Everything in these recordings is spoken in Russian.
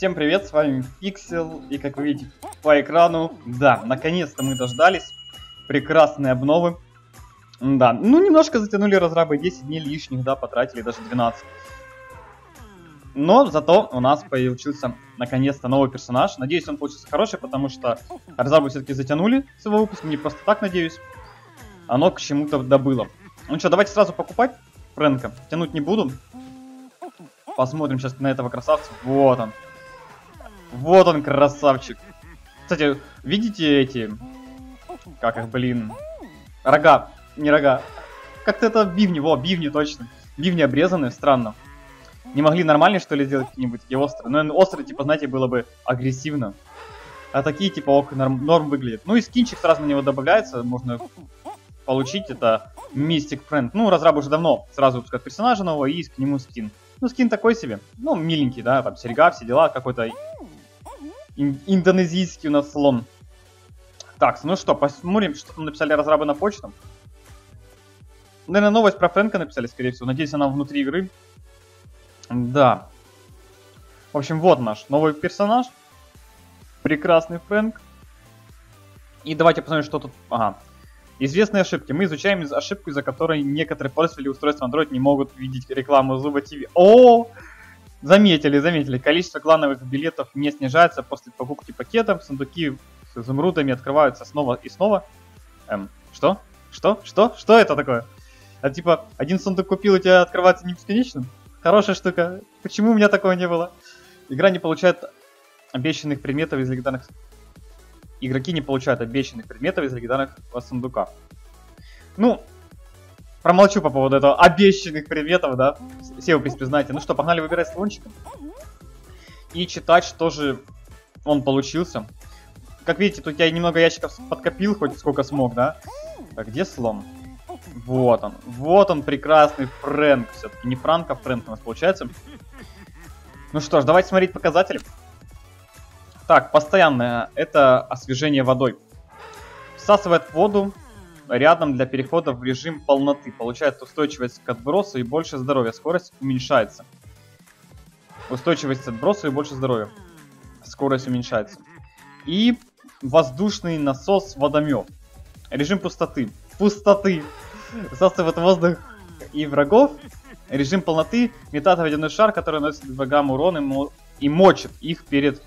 Всем привет, с вами Пиксел, и как вы видите по экрану, да, наконец-то мы дождались прекрасной обновы. Да, ну немножко затянули разрабы, 10 дней лишних, да, потратили даже 12. Но зато у нас появился наконец-то новый персонаж. Надеюсь, он получится хороший, потому что разрабы все-таки затянули с его выпуском, не просто так, надеюсь. Оно к чему-то добыло. Ну что, давайте сразу покупать Фрэнка, тянуть не буду. Посмотрим сейчас на этого красавца, вот он. Вот он, красавчик. Кстати, видите эти... Как их, блин... Рога. Не рога. Как-то это бивни. Во, бивни точно. Бивни обрезаны, странно. Не могли нормальные, что ли, сделать какие-нибудь такие острые? Ну, острые, типа, знаете, было бы агрессивно. А такие, типа, ок, норм выглядят. Ну и скинчик сразу на него добавляется. Можно получить. Это Mystic Friend. Ну, разрабы уже давно сразу выпускают персонажа нового и к нему скин. Ну, скин такой себе. Ну, миленький, да, там серьга, все дела. Какой-то... Индонезийский у нас слон. Так, ну что, посмотрим, что там написали разрабы на почту. Наверное, новость про Фрэнка написали, скорее всего. Надеюсь, она внутри игры. Да. В общем, вот наш новый персонаж. Прекрасный Фрэнк. И давайте посмотрим, что тут... Ага. Известные ошибки. Мы изучаем ошибку, из-за которой некоторые пользователи устройств Android не могут видеть рекламу Zuba TV. О! Заметили. Количество клановых билетов не снижается после покупки пакетов. Сундуки с изумрудами открываются снова и снова. Что? Что это такое? А типа, один сундук купил, у тебя открывается не бесконечно? Хорошая штука. Почему у меня такого не было? Игра не получает обещанных предметов из легендарных... Игроки не получают обещанных предметов из легендарных сундука. Ну... Промолчу по поводу этого обещанных предметов, да. Все вы признаете. Ну что, погнали выбирать слончика. И читать, что же он получился. Как видите, тут я немного ящиков подкопил, хоть сколько смог, да. А где слон? Вот он. Вот он, прекрасный Фрэнк. Все-таки не Франк, а Фрэнк у нас получается. Ну что ж, давайте смотреть показатели. Так, постоянное. Это освежение водой. Всасывает воду. Рядом для перехода в режим полноты. Получает устойчивость к отбросу и больше здоровья. Скорость уменьшается. Устойчивость к отбросу и больше здоровья. Скорость уменьшается. И воздушный насос водомет. Режим пустоты. Всасывает воздух и врагов. Режим полноты. Метает водяной шар, который наносит врагам урон и мочит их перед...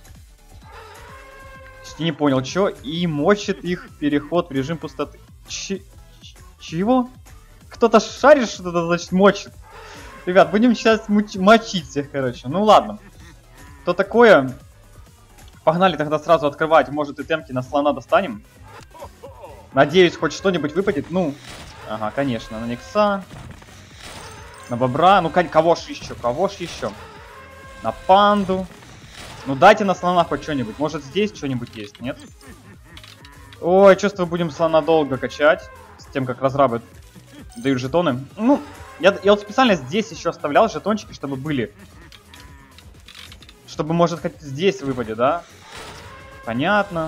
Не понял, что? И мочит их переход в режим пустоты. Чего? Кто-то шарит, что это значит мочит. Ребят, будем сейчас мочить всех, короче. Ну ладно. То такое. Погнали тогда сразу открывать. Может и темки на слона достанем. Надеюсь, хоть что-нибудь выпадет. Ну, ага, конечно. На Никса. На бобра. Ну, кого ж еще? На панду. Ну, дайте на слона хоть что-нибудь. Может здесь что-нибудь есть, нет? Ой, чувствую, будем слона долго качать. С тем, как разрабы дают жетоны. Ну, я вот специально здесь еще оставлял жетончики, чтобы были. Чтобы, может, хоть здесь выпадет, да? Понятно.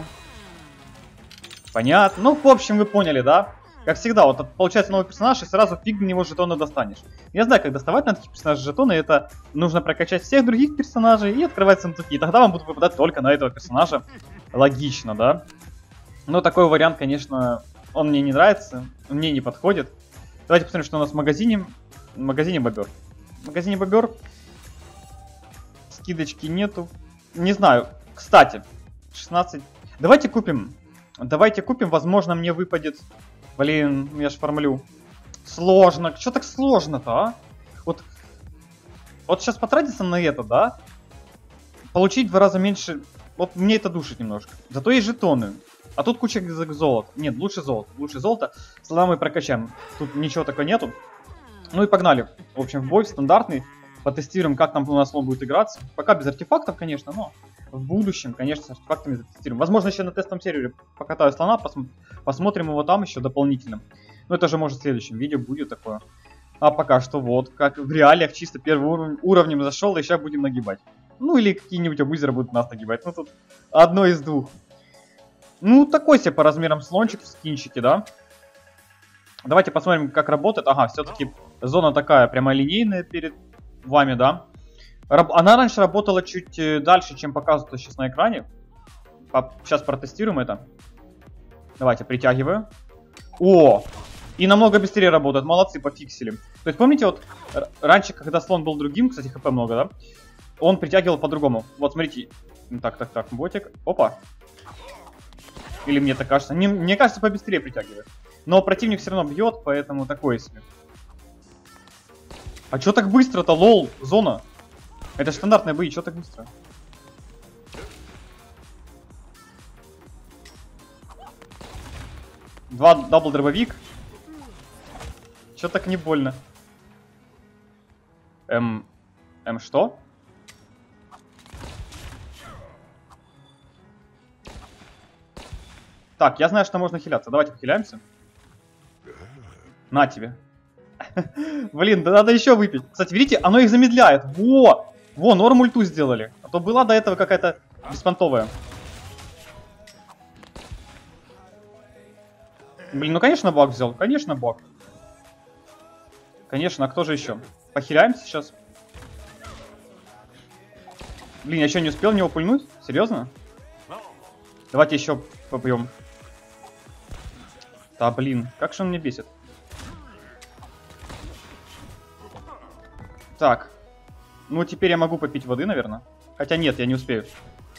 Ну, в общем, вы поняли, да? Как всегда, вот получается новый персонаж, и сразу фиг на него жетоны достанешь. Я знаю, как доставать на таких персонажей жетоны. Это нужно прокачать всех других персонажей и открывать сундуки. И тогда вам будут выпадать только на этого персонажа. Логично, да? Но такой вариант, конечно, он мне не нравится, он мне не подходит. Давайте посмотрим, что у нас в магазине. В магазине бобер. Скидочки нету. Не знаю. Кстати, 16. Давайте купим, возможно, мне выпадет... Блин, я ж формулю. Сложно. Что так сложно-то, а? Вот сейчас потратиться на это, да? Получить в 2 раза меньше... Вот мне это душит немножко. Зато есть жетоны. А тут куча золота. Нет, лучше золото. Слона мы прокачаем. Тут ничего такого нету. Ну и погнали. В общем, в бой стандартный. Потестируем, как нам у нас слон будет играться. Пока без артефактов, конечно, но в будущем, конечно, с артефактами затестируем. Возможно, еще на тестовом сервере покатаю слона, посмотрим его там еще дополнительно. Но это же, может, в следующем видео будет такое. А пока что вот, как в реалиях, чисто первым уровнем зашел, и сейчас будем нагибать. Ну или какие-нибудь абузеры будут нас нагибать. Ну тут одно из двух. Ну, такой себе по размерам слончик в скинчике, да? Давайте посмотрим, как работает. Ага, все-таки зона такая прямолинейная перед вами, да? Она раньше работала чуть дальше, чем показывается сейчас на экране. Сейчас протестируем это. Давайте, притягиваю. О! И намного быстрее работает. Молодцы, пофиксили. То есть, помните, вот раньше, когда слон был другим, кстати, хп много, да? Он притягивал по-другому. Вот, смотрите. Так, ботик. Опа. Или мне так кажется? Мне кажется, побыстрее притягивает. Но противник все равно бьет, поэтому такое себе. А чё так быстро-то, лол? Зона. Это же стандартные бои, чё так быстро? Два дабл дробовик. Чё так не больно? Что? Так, я знаю, что можно хиляться. Давайте похиляемся. На тебе. Блин, да надо еще выпить. Кстати, видите, оно их замедляет. Во! Во, норм ульту сделали. А то была до этого какая-то беспонтовая. Блин, ну конечно баг взял. Конечно баг. Конечно, а кто же еще? Похиляемся сейчас. Блин, я еще не успел в него пульнуть? Серьезно? Давайте еще попьем. Да блин, как же он меня бесит. Так. Ну, теперь я могу попить воды, наверное. Хотя нет, я не успею.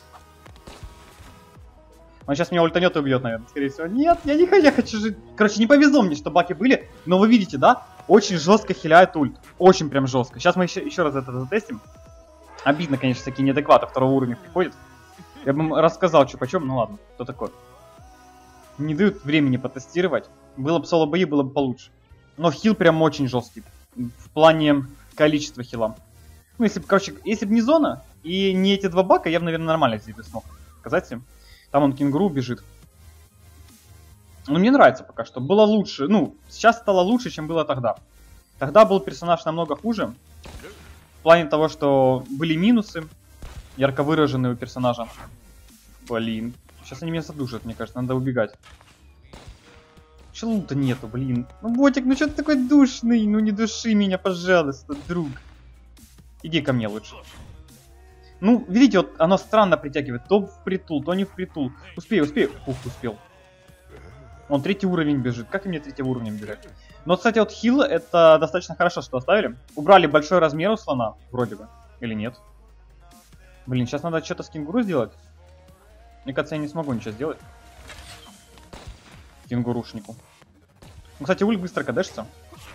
Он сейчас меня ультанет и убьет, наверное, скорее всего. Нет, я не хочу, я хочу жить. Короче, не повезло мне, что баки были. Но вы видите, да? Очень жестко хиляет ульт. Очень прям жестко. Сейчас мы еще раз это затестим. Обидно, конечно, такие неадекваты второго уровня приходят. Я бы им рассказал, что почем, ну ладно, кто такой. Не дают времени потестировать. Было бы соло-бои, было бы получше. Но хил прям очень жесткий. В плане количества хила. Ну, если бы, короче, если бы не зона и не эти два бака, я бы, наверное, нормально здесь бы смог сказать им. Там он кенгуру бежит. Ну, мне нравится пока что. Было лучше. Ну, сейчас стало лучше, чем было тогда. Тогда был персонаж намного хуже. В плане того, что были минусы. Ярко выраженные у персонажа. Блин. Сейчас они меня задушат, мне кажется. Надо убегать. Чего лута нету, блин. Ну, ботик, ну что ты такой душный? Ну, не души меня, пожалуйста, друг. Иди ко мне лучше. Ну, видите, вот оно странно притягивает. То в притул, то не в притул. Успею. Ух, успел. Он 3-й уровень бежит. Как мне 3-го уровня бежать? Но, кстати, вот хил это достаточно хорошо, что оставили. Убрали большой размер у слона, вроде бы. Или нет? Блин, сейчас надо что-то с кенгуру сделать. Мне кажется, я не смогу ничего сделать. Кенгурушнику. Ну, кстати, ульт быстро кадешится.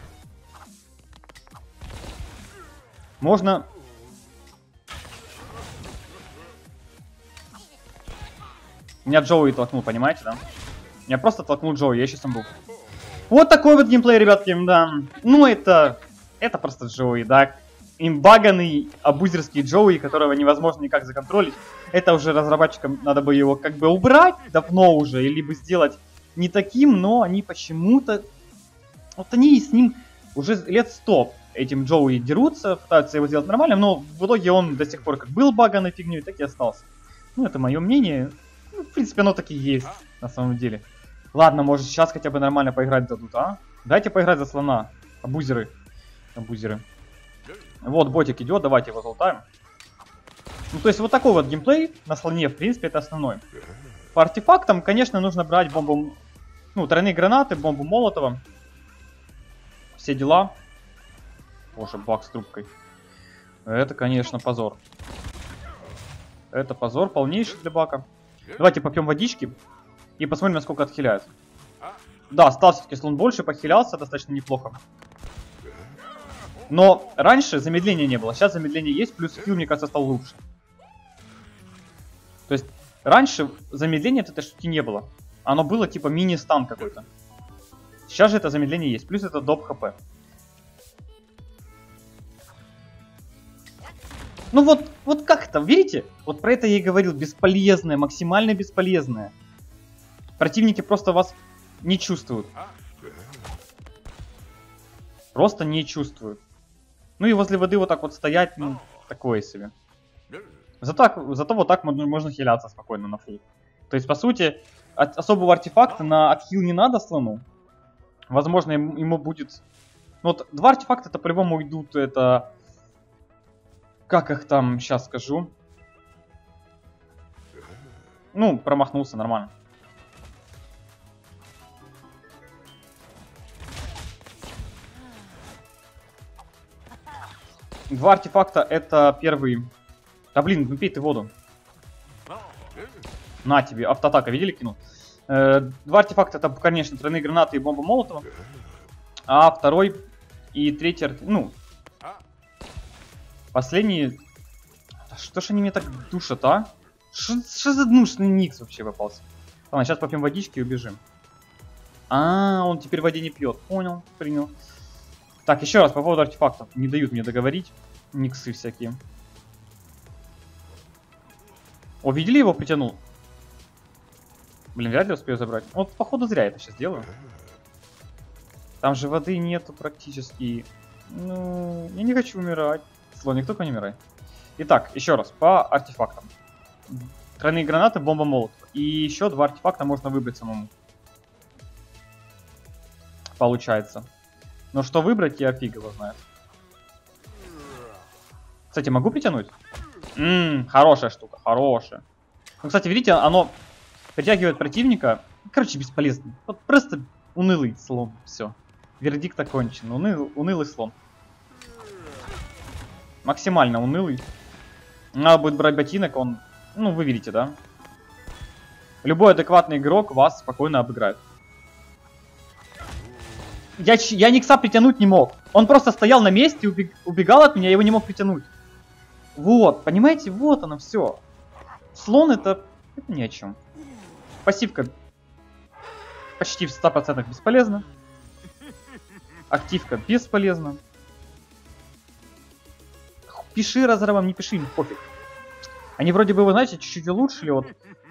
Можно... Меня Джоуи толкнул, понимаете, да? Меня просто толкнул Джоуи, я сейчас там был. Вот такой вот геймплей, ребятки, да. Ну, это просто Джоуи, да. Имбаганный абузерский Джоуи, которого невозможно никак законтролить. Это уже разработчикам надо бы его как бы убрать давно уже, или бы сделать не таким, но они почему-то... Вот они с ним уже лет 100 этим Джоуи дерутся, пытаются его сделать нормально, но в итоге он до сих пор как был баганной фигней, так и остался. Ну, это мое мнение. Ну, в принципе, оно так и есть, на самом деле. Ладно, может сейчас хотя бы нормально поиграть дадут, а? Дайте поиграть за слона. Абузеры. Вот, ботик идет, давайте его золотаем. Ну, то есть вот такой вот геймплей на слоне, в принципе, это основной. По артефактам, конечно, нужно брать бомбу... Ну, тройные гранаты, бомбу Молотова. Все дела. Боже, баг с трубкой. Это, конечно, позор. Это позор полнейший для бака. Давайте попьем водички и посмотрим, насколько отхиляют. Да, стал все-таки слон больше, похилялся достаточно неплохо. Но раньше замедления не было, сейчас замедление есть, плюс хил, мне кажется, стал лучше. То есть раньше замедления этой штуки не было. Оно было типа мини-стан какой-то. Сейчас же это замедление есть, плюс это доп хп. Ну вот как-то, видите? Вот про это я и говорил, бесполезное, максимально бесполезное. Противники просто вас не чувствуют. Просто не чувствуют. Ну и возле воды вот так вот стоять, ну, такое себе. Зато вот так можно хиляться спокойно на фул. То есть, по сути, особого артефакта на отхил не надо слону. Возможно, ему будет... Ну вот, два артефакта-то по-любому идут, это... Как их там, сейчас скажу. Ну, промахнулся, нормально. Два артефакта это первый. Да блин, ну пей ты воду. На тебе, автоатака, видели, кинул? Два артефакта это, конечно, тройные гранаты и бомба Молотова. А второй и третий, ну, последний. Что ж они меня так душат, а? Что за душный никс вообще попался? Ладно, сейчас попьем водички и убежим. А, он теперь в воде не пьет. Понял, принял. Так, еще раз по поводу артефактов. Не дают мне договорить. Никсы всякие. О, видели, его притянул? Блин, вряд ли успею забрать. Вот, походу, зря я это сейчас делаю. Там же воды нету практически. Ну, я не хочу умирать. Слоник, только не умирай. Итак, еще раз, по артефактам. Тройные гранаты, бомба молот. И еще два артефакта можно выбрать самому. Получается. Но что выбрать, я фиг его знает. Кстати, могу притянуть? Хорошая штука, хорошая. Ну, кстати, видите, оно притягивает противника. Короче, бесполезно. Вот просто унылый слон. Все. Вердикт окончен. Унылый слон. Максимально унылый. Надо будет брать ботинок, он... Ну, вы видите, да? Любой адекватный игрок вас спокойно обыграет. Я Никса притянуть не мог. Он просто стоял на месте, убегал от меня, я его не мог притянуть. Вот, понимаете? Вот оно все. Слон это ни о чем. Пассивка почти в 100% бесполезна. Активка бесполезна. Пиши разрабам, не пиши, им пофиг. Они вроде бы, вы знаете, чуть-чуть улучшили вот.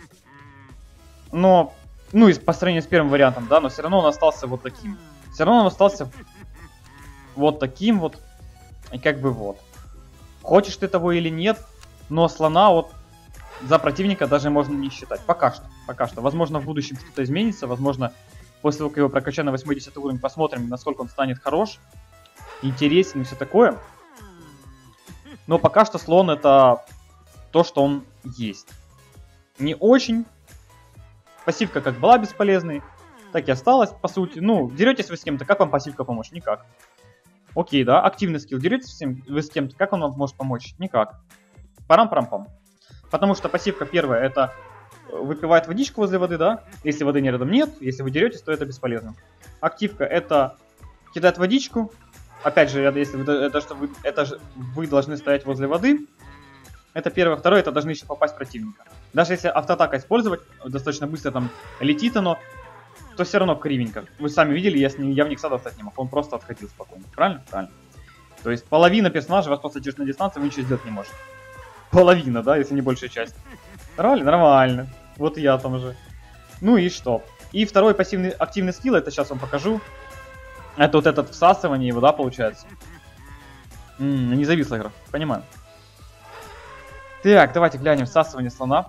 Но, ну, по сравнению с первым вариантом, да, но все равно он остался вот таким. Все равно он остался вот таким вот. И как бы вот. Хочешь ты того или нет, но слона вот за противника даже можно не считать. Пока что. Пока что. Возможно, в будущем что-то изменится. Возможно, после того, как его прокачаем на 80 уровень, посмотрим, насколько он станет хорош, интересен и все такое. Но пока что слон это то, что он есть. Не очень. Пассивка как была бесполезной, так и осталась, по сути. Ну, деретесь вы с кем-то, как вам пассивка помочь? Никак. Окей, да, активный скилл. Деретесь вы с кем-то, как он вам может помочь? Никак. Парам-парам-пам. Потому что пассивка первая, это выпивает водичку возле воды, да? Если воды рядом нет, если вы деретесь, то это бесполезно. Активка это кидает водичку. Опять же, если вы должны стоять возле воды. Это первое. Второе, это должны еще попасть в противника. Даже если автоатака использовать, достаточно быстро там летит оно, то все равно кривенько. Вы сами видели, я в Никса достать не мог. Он просто отходил спокойно. Правильно? Правильно. То есть половина персонажей вас просто держит на дистанции, вы ничего сделать не можете. Половина, да, если не большая часть. Нормально? Нормально. Вот и я там же. Ну и что? И второй пассивный активный скилл, это сейчас вам покажу. Это вот этот всасывание его, да, получается. Не зависла игра, понимаю. Так, давайте глянем всасывание слона.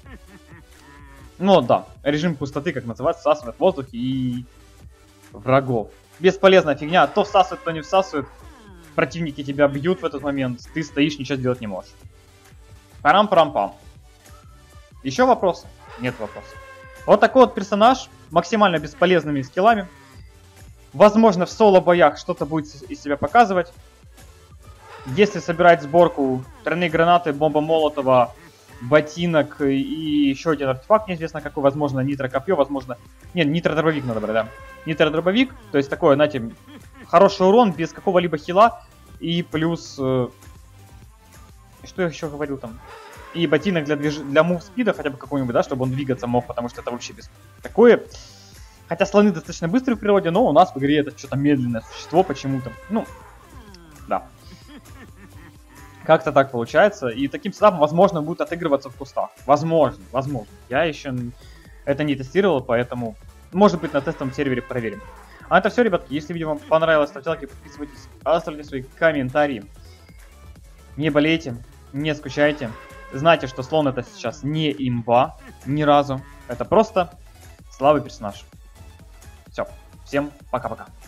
Ну да, режим пустоты, как называется, всасывает воздух и врагов. Бесполезная фигня, то всасывает, то не всасывает. Противники тебя бьют в этот момент, ты стоишь, ничего сделать не можешь. Парам-парам-пам. Еще вопросы? Нет вопросов. Вот такой вот персонаж, максимально бесполезными скиллами. Возможно, в соло-боях что-то будет из себя показывать. Если собирать сборку тройные гранаты, бомба Молотова, ботинок и еще один артефакт, неизвестно какой, возможно, нитро-копье, возможно... Нет, нитро-дробовик надо брать, да. Нитро-дробовик, то есть такое, знаете, хороший урон без какого-либо хила и плюс... Что я еще говорил там? И ботинок для мув-спида хотя бы какой-нибудь, да, чтобы он двигаться мог, потому что это вообще такое... Хотя слоны достаточно быстрые в природе, но у нас в игре это что-то медленное существо почему-то. Ну, да. Как-то так получается. И таким сетапом, возможно, будет отыгрываться в кустах. Возможно, возможно. Я еще это не тестировал, поэтому, может быть, на тестовом сервере проверим. А это все, ребятки. Если видео вам понравилось, ставьте лайки, подписывайтесь, оставляйте свои комментарии. Не болейте, не скучайте. Знайте, что слон это сейчас не имба ни разу. Это просто слабый персонаж. Все. Всем пока-пока.